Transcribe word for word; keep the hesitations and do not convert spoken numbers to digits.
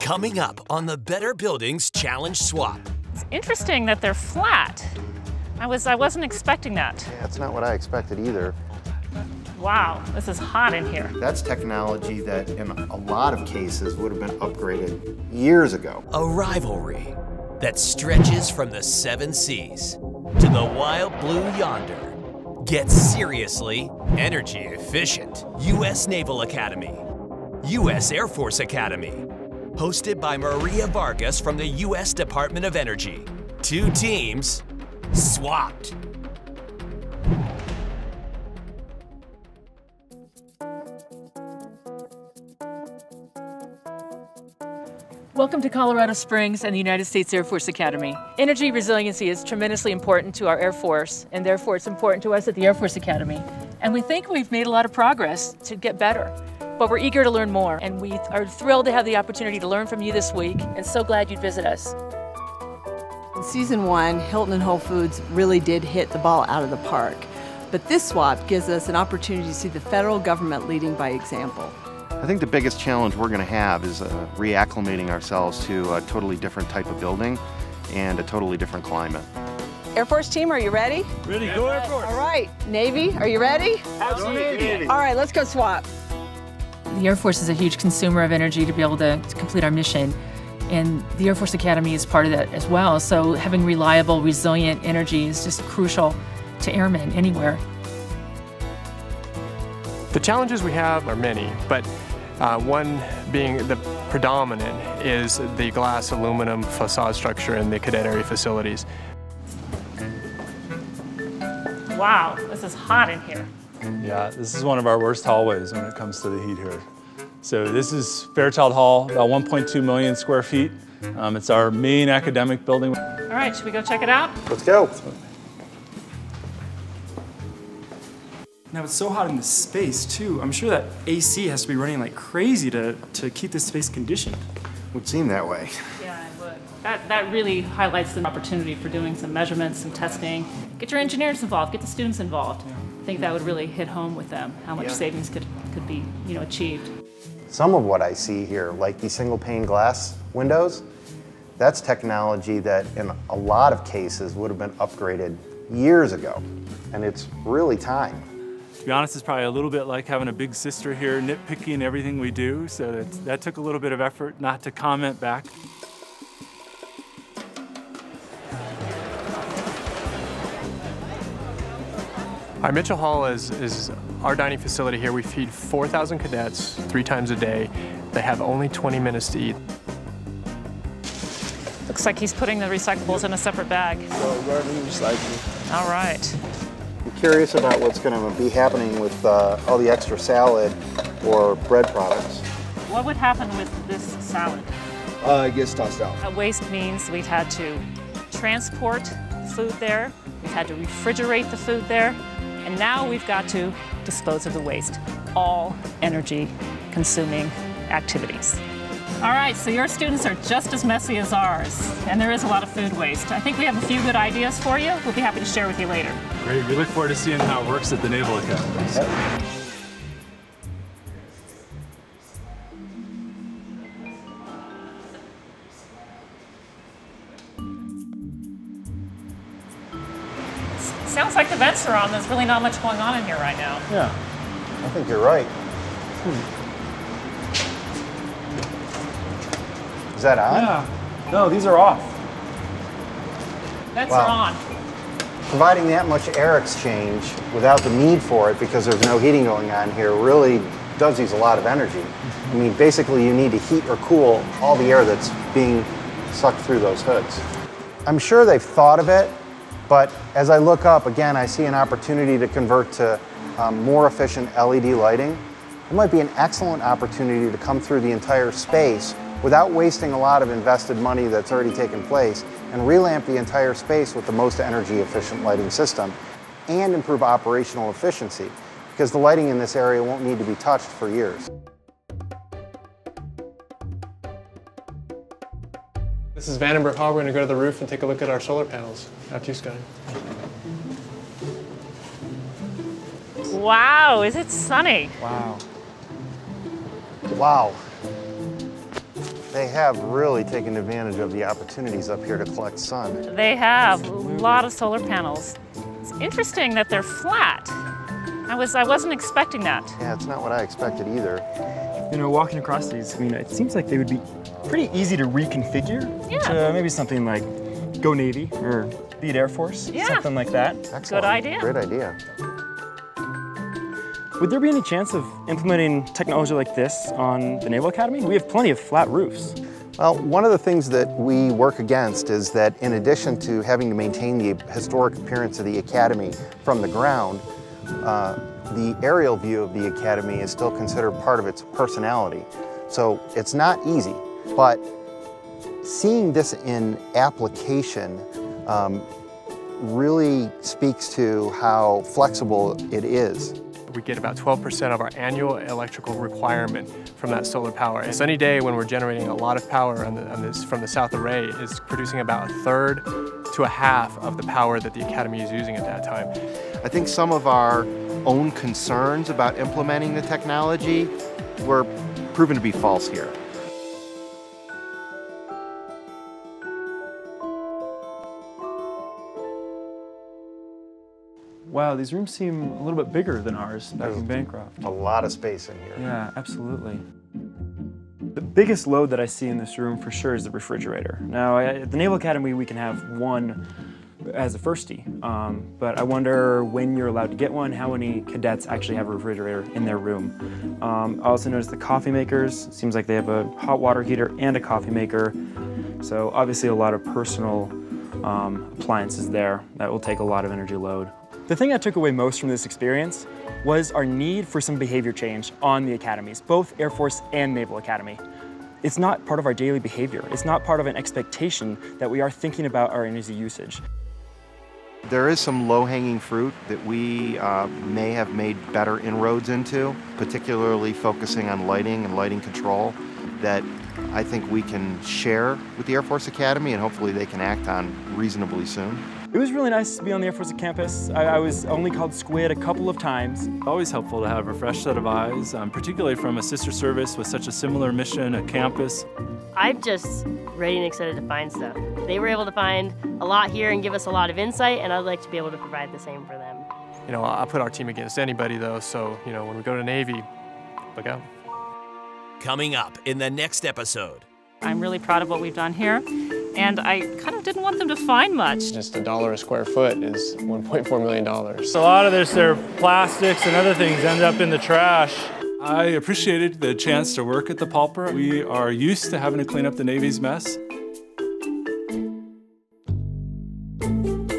Coming up on the Better Buildings Challenge Swap. It's interesting that they're flat. I, was, I wasn't expecting that. Yeah, that's not what I expected either. Wow, this is hot in here. That's technology that in a lot of cases would have been upgraded years ago. A rivalry that stretches from the seven seas to the wild blue yonder. Get seriously energy efficient. U S Naval Academy, U S Air Force Academy, hosted by Maria Vargas from the U S Department of Energy. Two teams swapped. Welcome to Colorado Springs and the United States Air Force Academy. Energy resiliency is tremendously important to our Air Force, and therefore it's important to us at the Air Force Academy. And we think we've made a lot of progress to get better, but we're eager to learn more, and we are thrilled to have the opportunity to learn from you this week, and so glad you'd visit us. In season one, Hilton and Whole Foods really did hit the ball out of the park, but this swap gives us an opportunity to see the federal government leading by example. I think the biggest challenge we're going to have is uh, reacclimating ourselves to a totally different type of building and a totally different climate. Air Force team, are you ready? Ready, go Air Force. All right, Navy, are you ready? Absolutely. Navy. All right, let's go swap. The Air Force is a huge consumer of energy to be able to, to complete our mission, and the Air Force Academy is part of that as well. So having reliable, resilient energy is just crucial to airmen anywhere. The challenges we have are many, but uh, one being the predominant is the glass aluminum facade structure in the cadet area facilities. Wow, this is hot in here. Yeah, this is one of our worst hallways when it comes to the heat here. So this is Fairchild Hall, about one point two million square feet. Um, it's our main academic building. All right, should we go check it out? Let's go. Now it's so hot in this space too. I'm sure that A C has to be running like crazy to, to keep this space conditioned. Would seem that way. Yeah, it would. That, that really highlights the opportunity for doing some measurements and testing. Get your engineers involved, get the students involved. Yeah. I think that would really hit home with them, how much yeah. savings could, could be you know, achieved. Some of what I see here, like these single pane glass windows, that's technology that in a lot of cases would have been upgraded years ago. And it's really time. To be honest, it's probably a little bit like having a big sister here nitpicking everything we do, so that, that took a little bit of effort not to comment back. Our Mitchell Hall is, is our dining facility here. We feed four thousand cadets three times a day. They have only twenty minutes to eat. Looks like he's putting the recyclables in a separate bag. So garden recycling. All right. I'm curious about what's going to be happening with uh, all the extra salad or bread products. What would happen with this salad? Uh, it gets tossed out. Uh, waste means we've had to transport food there, we've had to refrigerate the food there, and now we've got to dispose of the waste. All energy consuming activities. All right, so your students are just as messy as ours, and there is a lot of food waste. I think we have a few good ideas for you. We'll be happy to share with you later. Great, we look forward to seeing how it works at the Naval Academy. So. Sounds like the vents are on. There's really not much going on in here right now. Yeah, I think you're right. Hmm. Is that on? Yeah. No, these are off. Vents Wow. are on. Providing that much air exchange without the need for it because there's no heating going on here really does use a lot of energy. I mean, basically you need to heat or cool all the air that's being sucked through those hoods. I'm sure they've thought of it, but as I look up, again, I see an opportunity to convert to um, more efficient L E D lighting. It might be an excellent opportunity to come through the entire space without wasting a lot of invested money that's already taken place and relamp the entire space with the most energy efficient lighting system and improve operational efficiency because the lighting in this area won't need to be touched for years. This is Vandenberg Hall. We're going to go to the roof and take a look at our solar panels. After you, Scotty. Wow, is it sunny? Wow. Wow. They have really taken advantage of the opportunities up here to collect sun. They have a lot of solar panels. It's interesting that they're flat. I, was, I wasn't expecting that. Yeah, it's not what I expected either. You know, walking across these, I mean, it seems like they would be pretty easy to reconfigure Yeah. to maybe something like Go Navy or Beat Air Force, Yeah. something like that. Excellent. Good idea. Great idea. Would there be any chance of implementing technology like this on the Naval Academy? We have plenty of flat roofs. Well, one of the things that we work against is that in addition to having to maintain the historic appearance of the Academy from the ground, uh, the aerial view of the Academy is still considered part of its personality. So it's not easy, but seeing this in application um, really speaks to how flexible it is. We get about twelve percent of our annual electrical requirement from that solar power. A sunny day when we're generating a lot of power on the, on this, from the south array is producing about a third to a half of the power that the Academy is using at that time. I think some of our own concerns about implementing the technology were proven to be false here. Wow, these rooms seem a little bit bigger than ours back in Bancroft. A lot of space in here. Yeah, absolutely. The biggest load that I see in this room for sure is the refrigerator. Now, at the Naval Academy, we can have one as a firstie, um, but I wonder when you're allowed to get one, how many cadets actually have a refrigerator in their room. Um, I also noticed the coffee makers. It seems like they have a hot water heater and a coffee maker. So obviously a lot of personal um, appliances there that will take a lot of energy load. The thing I took away most from this experience was our need for some behavior change on the academies, both Air Force and Naval Academy. It's not part of our daily behavior. It's not part of an expectation that we are thinking about our energy usage. There is some low-hanging fruit that we uh, may have made better inroads into, particularly focusing on lighting and lighting control, that I think we can share with the Air Force Academy and hopefully they can act on reasonably soon. It was really nice to be on the Air Force campus. I, I was only called Squid a couple of times. Always helpful to have a fresh set of eyes, um, particularly from a sister service with such a similar mission, a campus. I'm just ready and excited to find stuff. They were able to find a lot here and give us a lot of insight, and I'd like to be able to provide the same for them. You know, I'll put our team against anybody though, so, you know, when we go to Navy, look out. Coming up in the next episode. I'm really proud of what we've done here, and I kind of didn't want them to find much. Just a dollar a square foot is one point four million dollars. A lot of this, their plastics and other things end up in the trash. I appreciated the chance to work at the pulper. We are used to having to clean up the Navy's mess.